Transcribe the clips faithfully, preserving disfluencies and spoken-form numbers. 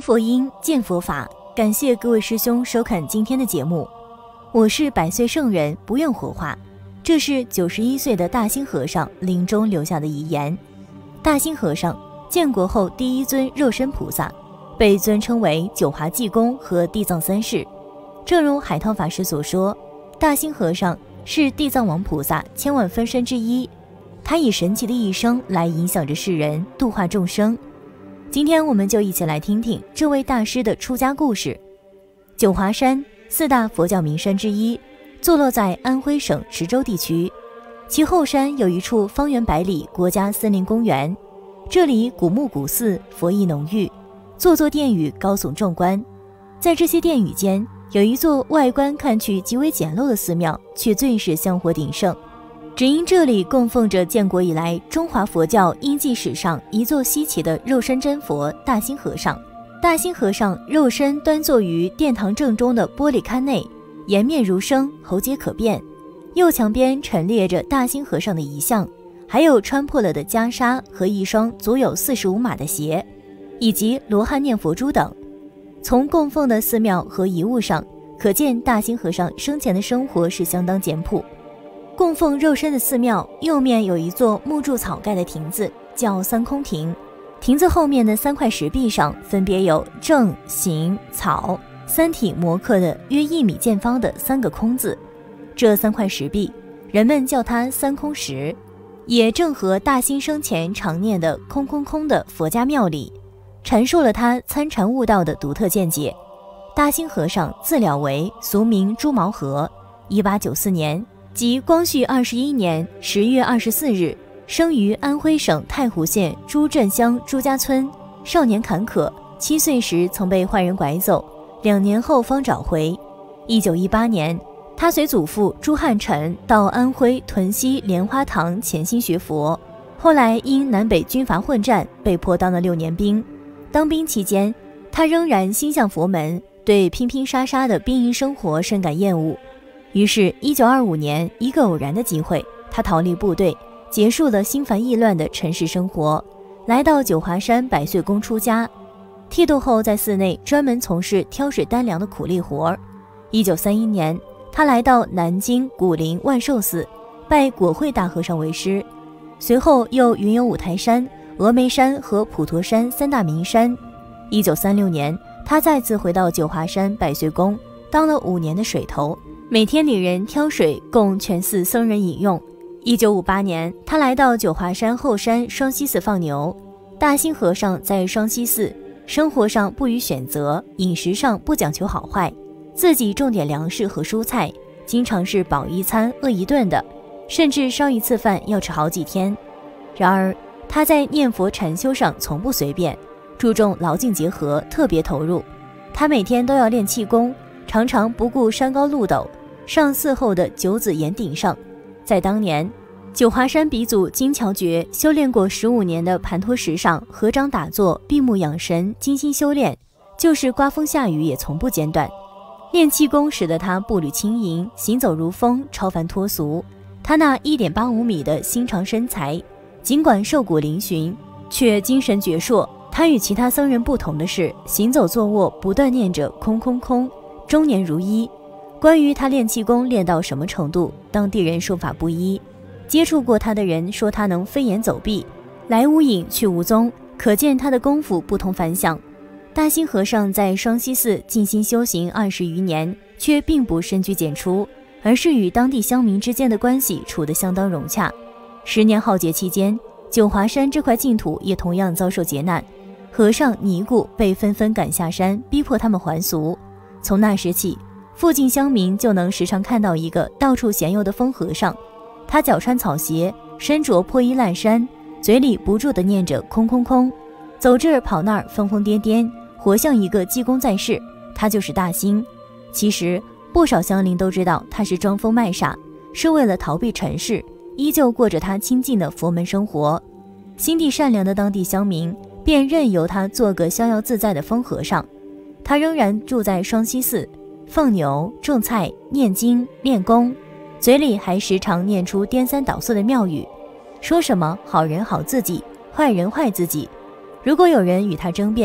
佛音，见佛法，感谢各位师兄收看今天的节目。我是百岁圣人，不愿火化。这是九十一岁的大兴和尚临终留下的遗言。大兴和尚建国后第一尊肉身菩萨，被尊称为九华济公和地藏三世。正如海涛法师所说，大兴和尚是地藏王菩萨千万分身之一，他以神奇的一生来影响着世人，度化众生。今天我们就一起来听听这位大师的出家故事。九华山，四大佛教名山之一，坐落在安徽省池州地区。其后山有一处方圆百里国家森林公园，这里古木古寺，佛意浓郁，座座殿宇高耸壮观。在这些殿宇间，有一座外观看去极为简陋的寺庙，却最是香火鼎盛。只因这里供奉着建国以来中华佛教因记史上一座稀奇的肉身真佛大兴和尚。大兴和尚肉身端坐于殿堂正中的玻璃龛内，颜面如生，喉结可辨。右墙边陈列着大兴和尚的遗像，还有穿破了的袈裟和一双足有四十五码的鞋，以及罗汉念佛珠等。从供奉的寺庙和遗物上可见，大兴和尚生前的生活是相当简朴。供奉肉身的寺庙右面有一座木柱草盖的亭子，叫三空亭。亭子后面的三块石壁上分别有正、行、草三体磨刻的约一米见方的三个空字。这三块石壁，人们叫它三空石，也正和大兴生前常念的空空空的佛家庙里，阐述了他参禅悟道的独特见解。大兴和尚字了为，俗名朱毛和，一八九四年即光绪二十一年十月二十四日，生于安徽省太湖县朱镇乡朱家村。少年坎坷，七岁时曾被坏人拐走，两年后方找回。一九一八年，他随祖父朱汉臣到安徽屯溪莲花堂潜心学佛，后来因南北军阀混战，被迫当了六年兵。当兵期间，他仍然心向佛门，对拼拼杀杀的兵营生活深感厌恶。于是一九二五年，一个偶然的机会，他逃离部队，结束了心烦意乱的尘世生活，来到九华山百岁宫出家。剃度后，在寺内专门从事挑水担粮的苦力活。一九三一年，他来到南京古林万寿寺，拜果慧大和尚为师。随后又云游五台山、峨眉山和普陀山三大名山。一九三六年，他再次回到九华山百岁宫，当了五年的水头，每天领人挑水供全寺僧人饮用。一九五八年，他来到九华山后山双溪寺放牛。大兴和尚在双溪寺生活上不予选择，饮食上不讲求好坏，自己种点粮食和蔬菜，经常是饱一餐饿一顿的，甚至烧一次饭要吃好几天。然而他在念佛禅修上从不随便，注重劳静结合，特别投入。他每天都要练气功，常常不顾山高路陡，上寺后的九子岩顶上。在当年，九华山鼻祖金乔觉修炼过十五年的盘陀石上合掌打坐，闭目养神，精心修炼，就是刮风下雨也从不间断。练气功使得他步履轻盈，行走如风，超凡脱俗。他那 一点八五米的心长身材，尽管瘦骨嶙峋，却精神矍铄。他与其他僧人不同的是，行走坐卧不断念着空空空，终年如一。关于他练气功练到什么程度，当地人说法不一。接触过他的人说他能飞檐走壁，来无影去无踪，可见他的功夫不同凡响。大兴和尚在双溪寺静心修行二十余年，却并不深居简出，而是与当地乡民之间的关系处得相当融洽。十年浩劫期间，九华山这块净土也同样遭受劫难，和尚尼姑被纷纷赶下山，逼迫他们还俗。从那时起，附近乡民就能时常看到一个到处闲游的疯和尚。他脚穿草鞋，身着破衣烂衫，嘴里不住地念着空空空，走这儿跑那儿，疯疯癫癫，活像一个济公在世。他就是大兴。其实不少乡邻都知道他是装疯卖傻，是为了逃避尘世，依旧过着他清静的佛门生活。心地善良的当地乡民便任由他做个逍遥自在的疯和尚。他仍然住在双溪寺，放牛、种菜、念经、练功，嘴里还时常念出颠三倒四的妙语，说什么好人好自己，坏人坏自己。如果有人与他争辩，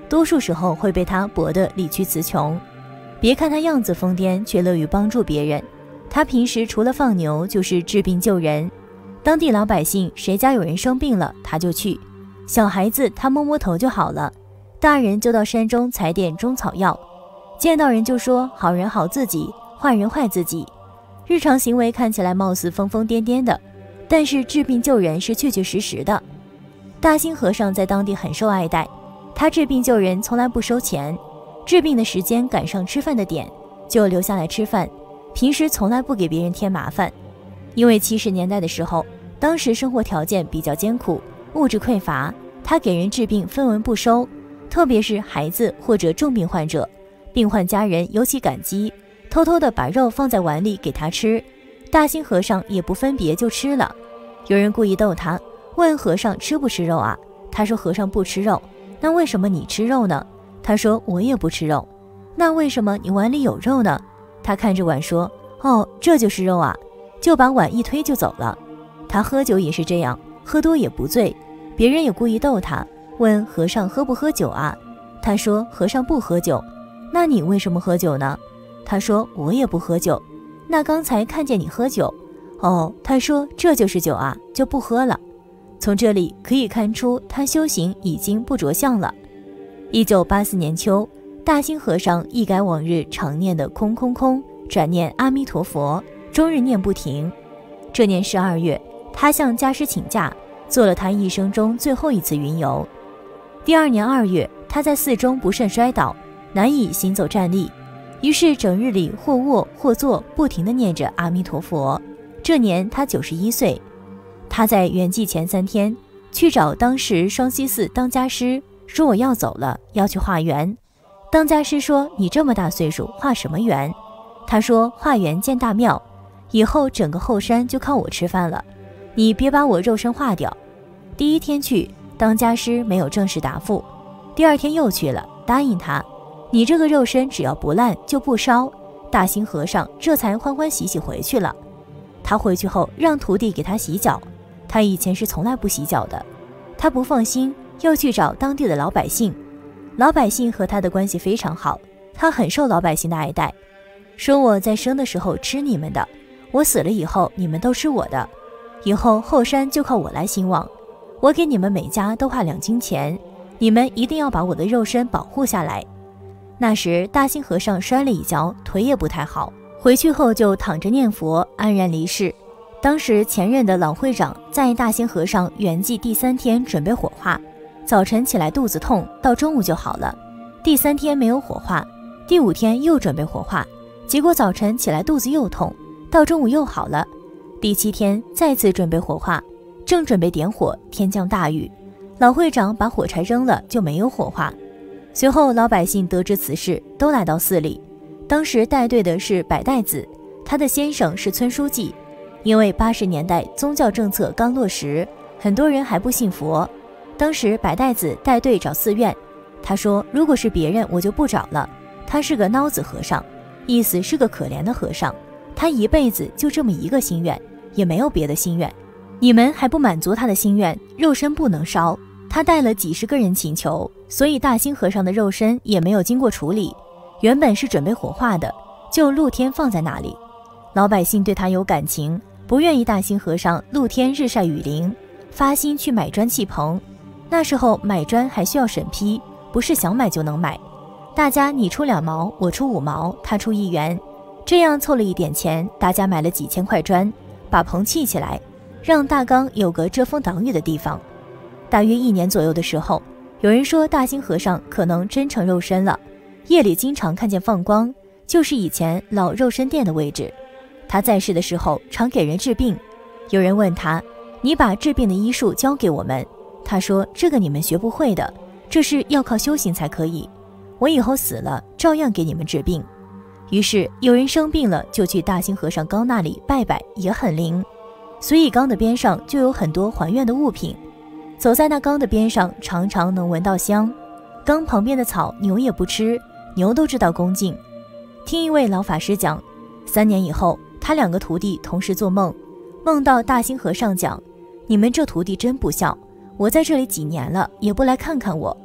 多数时候会被他驳得理屈词穷。别看他样子疯癫，却乐于帮助别人。他平时除了放牛就是治病救人，当地老百姓谁家有人生病了他就去，小孩子他摸摸头就好了，大人就到山中采点中草药，见到人就说好人好自己，坏人坏自己。日常行为看起来貌似疯疯癫癫的，但是治病救人是确确实实的。大兴和尚在当地很受爱戴，他治病救人从来不收钱，治病的时间赶上吃饭的点就留下来吃饭，平时从来不给别人添麻烦。因为七十年代的时候，当时生活条件比较艰苦，物质匮乏，他给人治病分文不收，特别是孩子或者重病患者，病患家人尤其感激，偷偷地把肉放在碗里给他吃，大兴和尚也不分别就吃了。有人故意逗他，问和尚吃不吃肉啊？他说和尚不吃肉。那为什么你吃肉呢？他说我也不吃肉。那为什么你碗里有肉呢？他看着碗说，哦，这就是肉啊，就把碗一推就走了。他喝酒也是这样，喝多也不醉。别人也故意逗他，问和尚喝不喝酒啊？他说和尚不喝酒。那你为什么喝酒呢？他说我也不喝酒。那刚才看见你喝酒。哦，他说这就是酒啊，就不喝了。从这里可以看出他修行已经不着相了。一九八四年秋，大兴和尚一改往日常念的空空空，转念阿弥陀佛，终日念不停。这年十二月，他向家师请假，做了他一生中最后一次云游。第二年二月，他在寺中不慎摔倒，难以行走站立，于是整日里或卧或坐，不停地念着阿弥陀佛。这年他九十一岁。他在圆寂前三天去找当时双溪寺当家师，说我要走了，要去化缘。当家师说你这么大岁数化什么缘？他说化缘建大庙，以后整个后山就靠我吃饭了，你别把我肉身化掉。第一天去，当家师没有正式答复，第二天又去了，答应他，你这个肉身只要不烂就不烧。大兴和尚这才欢欢喜喜回去了。他回去后让徒弟给他洗脚，他以前是从来不洗脚的。他不放心，又去找当地的老百姓，老百姓和他的关系非常好，他很受老百姓的爱戴，说我在生的时候吃你们的，我死了以后你们都吃我的，以后后山就靠我来兴旺，我给你们每家都化两金钱，你们一定要把我的肉身保护下来。那时大兴和尚摔了一跤，腿也不太好，回去后就躺着念佛，安然离世。当时前任的老会长在大兴和尚圆寂第三天准备火化，早晨起来肚子痛，到中午就好了。第三天没有火化，第五天又准备火化，结果早晨起来肚子又痛，到中午又好了。第七天再次准备火化，正准备点火，天降大雨，老会长把火柴扔了，就没有火化。随后老百姓得知此事，都来到寺里。当时带队的是百代子，他的先生是村书记。因为八十年代宗教政策刚落实，很多人还不信佛。当时百代子带队找寺院，他说如果是别人我就不找了，他是个孬子和尚，意思是个可怜的和尚，他一辈子就这么一个心愿，也没有别的心愿，你们还不满足他的心愿，肉身不能烧。他带了几十个人请求，所以大兴和尚的肉身也没有经过处理，原本是准备火化的，就露天放在那里。老百姓对他有感情，不愿意大兴和尚露天日晒雨淋，发心去买砖砌棚。那时候买砖还需要审批，不是想买就能买。大家你出两毛，我出五毛，他出一元，这样凑了一点钱，大家买了几千块砖，把棚砌起来，让大缸有个遮风挡雨的地方。大约一年左右的时候，有人说大兴和尚可能真成肉身了，夜里经常看见放光，就是以前老肉身殿的位置。他在世的时候常给人治病，有人问他，你把治病的医术教给我们。他说这个你们学不会的，这是要靠修行才可以，我以后死了照样给你们治病。于是有人生病了就去大兴和尚缸那里拜拜，也很灵，所以缸的边上就有很多还愿的物品，走在那缸的边上常常能闻到香。缸旁边的草牛也不吃，牛都知道恭敬。听一位老法师讲，三年以后他两个徒弟同时做梦，梦到大兴和尚讲，你们这徒弟真不孝，我在这里几年了也不来看看我。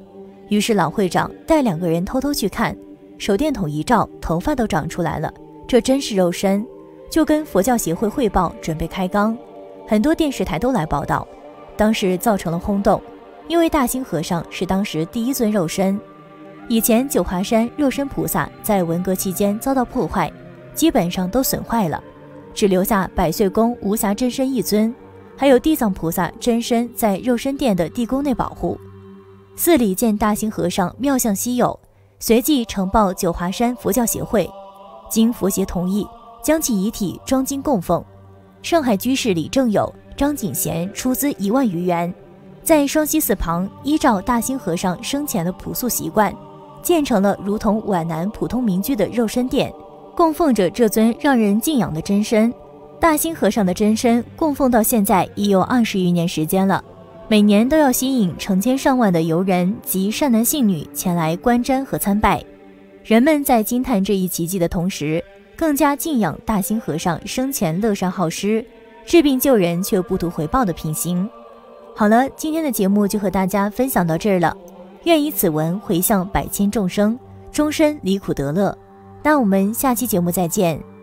于是老会长带两个人偷偷去看，手电筒一照，头发都长出来了，这真是肉身，就跟佛教协会汇报，准备开缸。很多电视台都来报道，当时造成了轰动，因为大兴和尚是当时第一尊肉身。以前九华山肉身菩萨在文革期间遭到破坏，基本上都损坏了，只留下百岁宫无暇真身一尊，还有地藏菩萨真身在肉身殿的地宫内保护。寺里见大兴和尚妙相稀有，随即呈报九华山佛教协会，经佛协同意，将其遗体装金供奉。上海居士李正友、张景贤出资一万余元，在双溪寺旁依照大兴和尚生前的朴素习惯，建成了如同皖南普通民居的肉身殿，供奉着这尊让人敬仰的真身。大兴和尚的真身供奉到现在已有二十余年时间了，每年都要吸引成千上万的游人及善男信女前来观瞻和参拜。人们在惊叹这一奇迹的同时，更加敬仰大兴和尚生前乐善好施、治病救人却不图回报的品行。好了，今天的节目就和大家分享到这儿了，愿以此文回向百千众生，终身离苦得乐。那我们下期节目再见。